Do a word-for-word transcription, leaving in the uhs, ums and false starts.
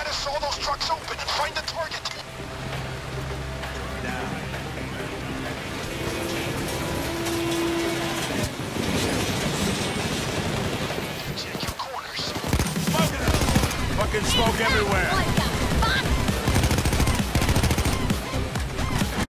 to saw those trucks open and find the target. Check your corners. Fucking smoke everywhere.